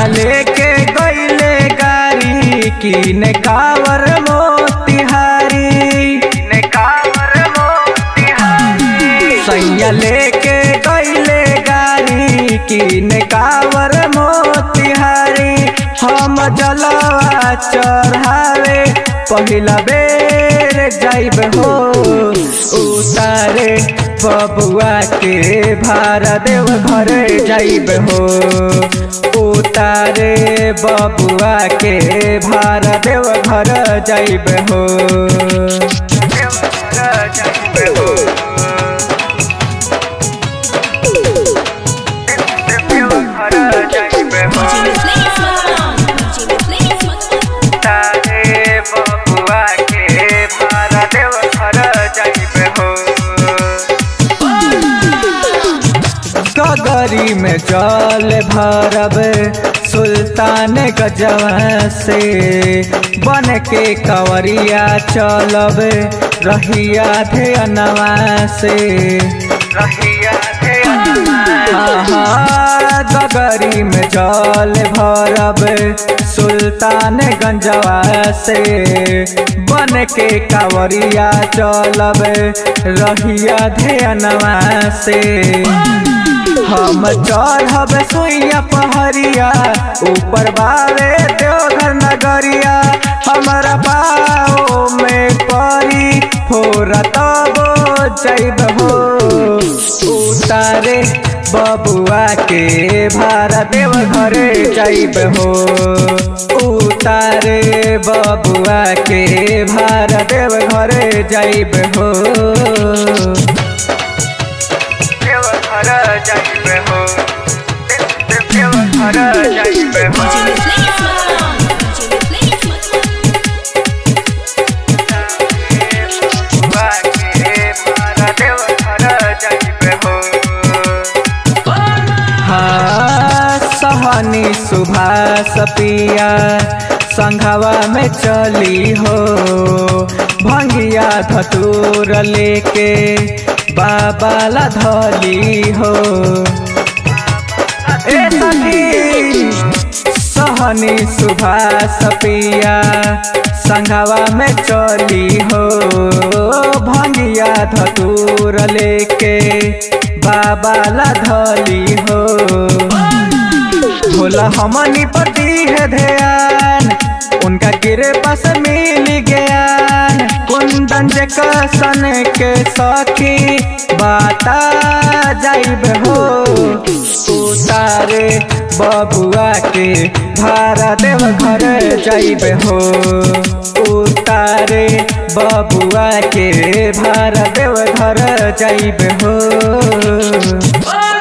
सैया लेके गईले गाड़ी किने कावर मोतिहारी, सैया लेके गईले गाड़ी किने कावर मोतिहारी। हम जलवा चढ़ावे पहिला बेर जाइब हो, उतारे बबुआ के भारा देव घर जाइब हो, उतारे बबुआ के भारा देव घर जाइब हो, गगरी में जल भरब सुल्तान गजवा से, बन के कंवरिया चलब रहिया ध्यानवा से, गगरी में जल भरब सुल्तान गंजवा से, बन के कांवरिया चलब रहिया ध्यानवा से। हम चढ़ब सोइया पहरिया ऊपर बावे देवघर नगरिया, हमारा पाँव में परी फोरा तब जाइब हो, उतारे बबुआ के भारा देव घर जाइब हो, उतारे बबुआ के भारा देव घर जाइब हो, जाइब हो, जाइब हो। सहनी सुभाष पिया संघवा में चली हो, भंगिया धतूर लेके बाबा ला धली हो, ए सखी सहनी सुभाष पिया संघवा में चली हो, भंगिया धतूर लेके बाबा ला धली हो, भोला हमनी पर दी है ध्यान, उनका गिरे पास मिल ज्ञान, कुंदन जे कसन के सखी बाता जाइब हो, उतारे बबुआ के भारा देव घर जाइब हो, उतारे बबुआ के भारा देव घर जाइब हो।